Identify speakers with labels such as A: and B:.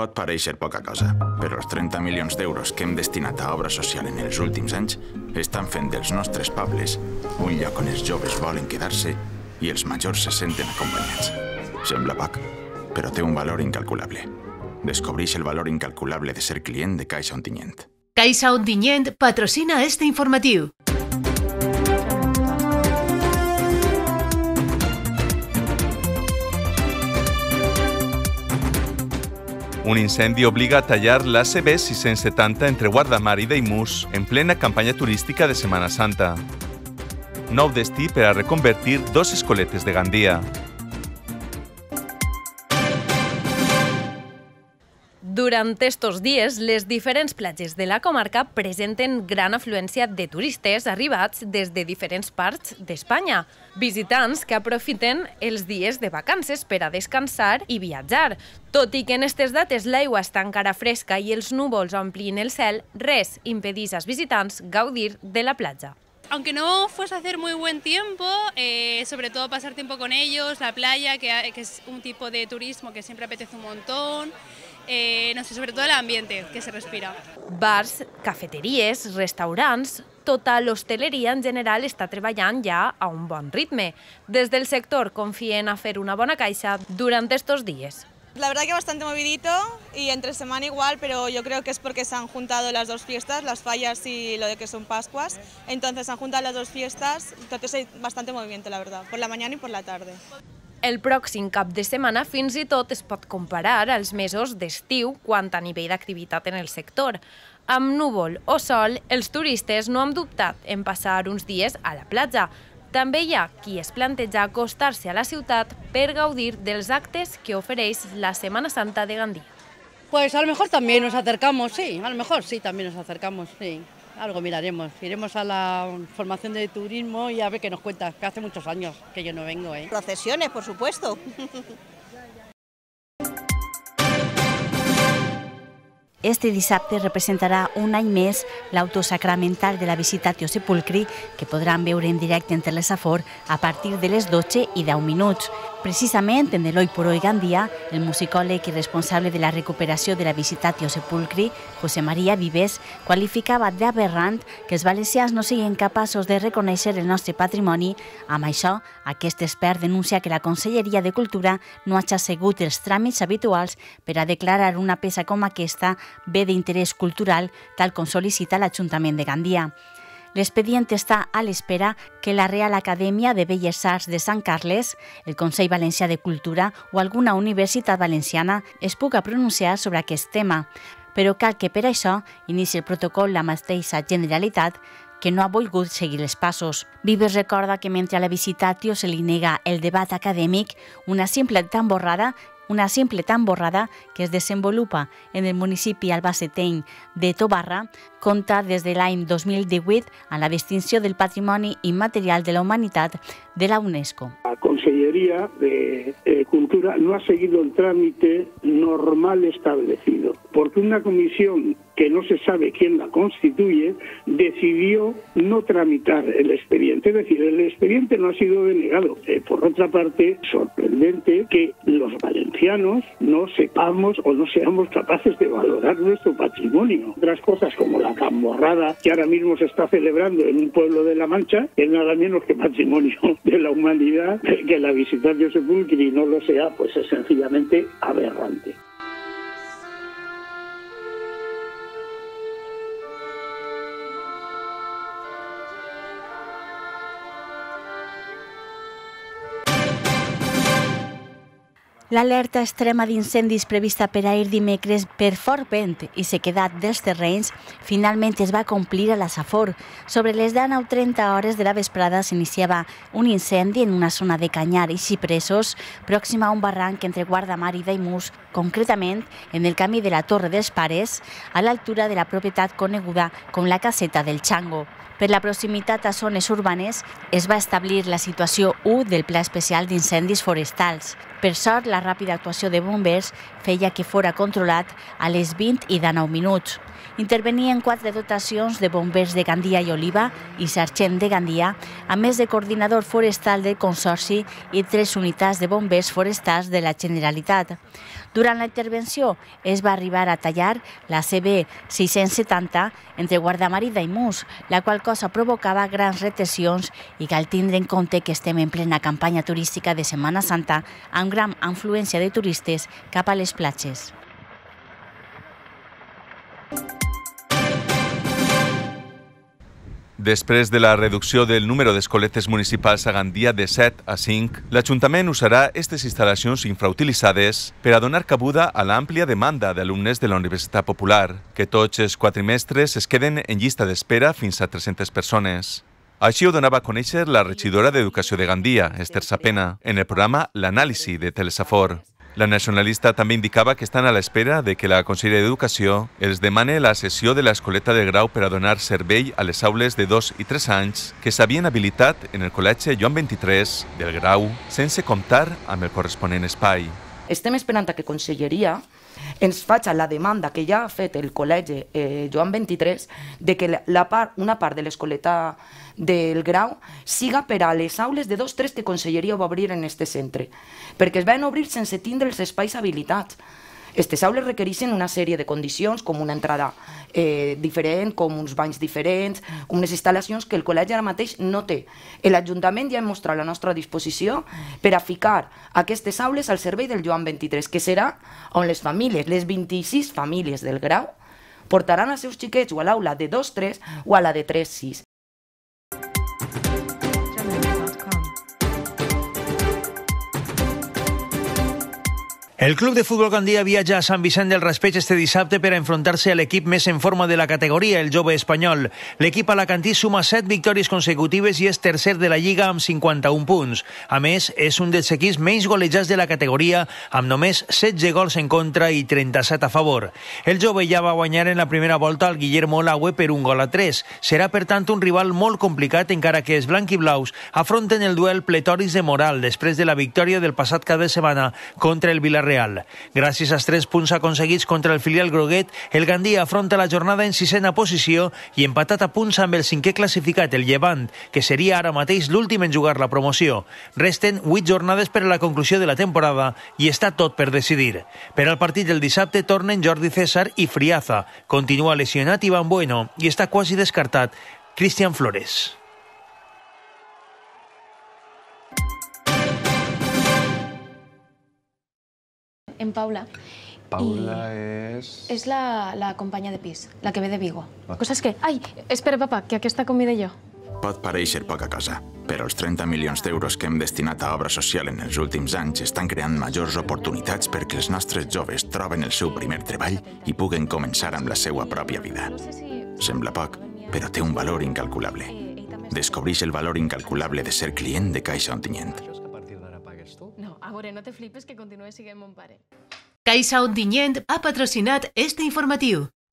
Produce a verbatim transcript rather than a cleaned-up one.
A: Pot pareixer poca cosa, però els trenta milions d'euros que hem destinat a obra social en els últims anys estan fent dels nostres pobles un lloc on els joves volen quedar-se i els majors se senten acompanyats. Sembla poc, però té un valor incalculable. Descobreix el valor incalculable de ser client de Caixa Ontinyent.
B: Caixa Ontinyent patrocina este informatiu.
C: Un incendi obliga a tallar l'A C B sis-cents setanta entre Guardamar i Daimús en plena campanya turística de Setmana Santa. Nou destí per a reconvertir dos escoletes de Gandia.
D: Durant estos dies, les diferents platges de la comarca presenten gran afluència de turistes arribats des de diferents parts d'Espanya. Visitants que aprofiten els dies de vacances per a descansar i viatjar. Tot i que en aquestes dates l'aigua està encara fresca i els núvols omplin el cel, res impedeix als visitants gaudir de la platja.
E: Aunque no fuese a hacer muy buen tiempo, eh, sobre todo pasar tiempo con ellos, la playa, que, que es un tipo de turismo que siempre apetece un montón, eh, no sé, sobre todo el ambiente que se respira.
D: Bars, cafeteries, restaurants, tota l'hostaleria en general està treballant ja a un bon ritme. Des del sector confien a fer una bona caixa durant estos dies.
F: La verdad que bastante movidito y entre semana igual, pero yo creo que es porque se han juntado las dos fiestas, las fallas y lo de que son Pascuas. Entonces se han juntado las dos fiestas, entonces hay bastante movimiento, la verdad, por la mañana y por la tarde.
D: El pròxim cap de setmana fins i tot es pot comparar als mesos d'estiu quant a nivell d'activitat en el sector. Amb núvol o sol, els turistes no han dubtat en passar uns dies a la platja. També hi ha qui es planteja acostar-se a la ciutat per gaudir dels actes que ofereix la Setmana Santa de Gandia.
G: Pues a lo mejor también nos acercamos, sí, a lo mejor sí, también nos acercamos, sí. Algo miraremos, iremos a la formación de turismo y a ver qué nos cuenta, que hace muchos años que yo no vengo. ¿eh?
F: Procesiones, por supuesto.
H: Este dissabte representarà un any més l'auto sacramental de la Visitatio Sepulcri, que podran veure en directe en Telesafor a partir de les dotze i deu minuts. Precisament en Eloi Poroi Gandia, el musicòleg i responsable de la recuperació de la Visitatio Sepulcri, José María Vives, qualificava d'aberrant que els valencians no siguin capaços de reconèixer el nostre patrimoni. Amb això, aquest expert denuncia que la Conselleria de Cultura no hagi seguit els tràmits habituals per a declarar una peça com aquesta bé d'interès cultural, tal com sol·licita l'Ajuntament de Gandia. L'expedient està a l'espera que la Real Acadèmia de Belles Arts de Sant Carles, el Consell Valencià de Cultura o alguna universitat valenciana es puga pronunciar sobre aquest tema, però cal que per això inici el protocol la mateixa Generalitat, que no ha volgut seguir els passos. Vives recorda que mentre a la Visitatio se li nega el debat acadèmic, una simple tamborrada Una simple tamborrada que es desenvolupa en el municipi albacetenc de Tobarra compta des de l'any dos mil divuit a la distinció del Patrimoni Immaterial de la Humanitat de la UNESCO.
I: La Consellería de eh, Cultura no ha seguido el trámite normal establecido, porque una comisión que no se sabe quién la constituye, decidió no tramitar el expediente. Es decir, el expediente no ha sido denegado. Eh, por otra parte, sorprendente que los valencianos no sepamos o no seamos capaces de valorar nuestro patrimonio. Otras cosas como la camorrada que ahora mismo se está celebrando en un pueblo de La Mancha es nada menos que patrimonio de la humanidad. Que la Visitatio Sepulcri no lo sea, pues es sencillamente aberrante.
H: L'alerta extrema d'incendis prevista per ahir dimecres per fort vent i sequedat dels terrenys finalment es va complir a la Safor. Sobre les dinou trenta hores de la vesprada s'iniciava un incendi en una zona de canyar i cipressos pròxima a un barranc entre Guardamar i Daimús, concretament en el camí de la Torre dels Pares, a l'altura de la propietat coneguda com la Caseta del Chango. Per la proximitat a zones urbanes es va establir la situació u del Pla Especial d'Incendis Forestals. Per sort, la ràpida actuació de bombers feia que fora controlat a les vint i dinou minuts. Intervenien quatre dotacions de bombers de Gandia i Oliva i sargent de Gandia, a més de coordinador forestal del Consorci i tres unitats de bombers forestals de la Generalitat. Durant la intervenció es va arribar a tallar la C B sis-cents setanta entre Guardamar i Daimús, la qual cosa provocava grans retencions i cal tindre en compte que estem en plena campanya turística de Setmana Santa amb gran afluència de turistes cap a les platges.
C: Després de la reducció del número d'escoletes municipals a Gandia de set a cinc, l'Ajuntament usarà aquestes instal·lacions infrautilitzades per a donar cabuda a l'àmplia demanda d'alumnes de la Universitat Popular, que tots els quadrimestres es queden en llista d'espera fins a tres-centes persones. Així ho donava a conèixer la regidora d'Educació de Gandia, Esther Sapena, en el programa L'Anàlisi de Telesafor. La nacionalista també indicava que estan a l'espera de que la Conselleria d'Educació els demane la cessió de l'escoleta de grau per a donar servei a les aules de dos i tres anys que s'havien habilitat en el Col·legi Joan vint-i-tres del grau sense comptar amb el corresponent espai.
J: Estem esperant que Conselleria ens faci la demanda que ja ha fet el Col·legi eh, Joan vint-i-tres de que la part, una part de l'escoleta del grau siga per a les aules de dos tres que Conselleria va obrir en este centre, perquè es van obrir sense tindre els espais habilitats. Aquestes aules requereixen una sèrie de condicions, com una entrada eh, diferent, com uns banys diferents, unes instal·lacions que el col·legi ara mateix no té. L'Ajuntament ja ha mostrat la nostra disposició per a ficar aquestes aules al servei del Joan vint-i-tres, que serà on les famílies, les vint-i-sis famílies del grau, portaran els seus xiquets o a l'aula de dos tres o a la de tres sis.
K: El Club de Futbol Gandia viatja a Sant Vicent del Raspeig este dissabte per a enfrontar-se a l'equip més en forma de la categoria, el Jove Espanyol. L'equip alacantí suma set victòries consecutives i és tercer de la Lliga amb cinquanta-un punts. A més, és un dels equips menys golejats de la categoria, amb només setze gols en contra i trenta-set a favor. El Jove ja va guanyar en la primera volta al Guillermo Olaue per un gol a tres. Serà, per tant, un rival molt complicat, encara que els blanquiblaus afronten el duel pletoris de moral després de la victòria del passat cap de setmana contra el Villarreal. Gràcies als tres punts aconseguits contra el filial groguet, el Gandia afronta la jornada en sisena posició i empatat a punts amb el cinquè classificat, el Llevant, que seria ara mateix l'últim en jugar la promoció. Resten vuit jornades per a la conclusió de la temporada i està tot per decidir. Per al partit del dissabte tornen Jordi César i Friaza. Continua lesionat Iván Bueno i està quasi descartat Cristian Flores.
L: En Paula.
M: Paula és...
L: És la, la companya de pis, la que ve de Vigo. La cosa és que... Ai, espera, papa, que aquesta convida jo.
A: Pot parèixer poca cosa, però els trenta milions d'euros que hem destinat a obra social en els últims anys estan creant majors oportunitats perquè els nostres joves troben el seu primer treball i puguen començar amb la seva pròpia vida. Sembla poc, però té un valor incalculable. Descobreix el valor incalculable de ser client de Caixa Ontinyent.
L: No, a veure, no te flipes que continues siguent mon pare.
B: Caixa Ontinyent ha patrocinat este informatiu.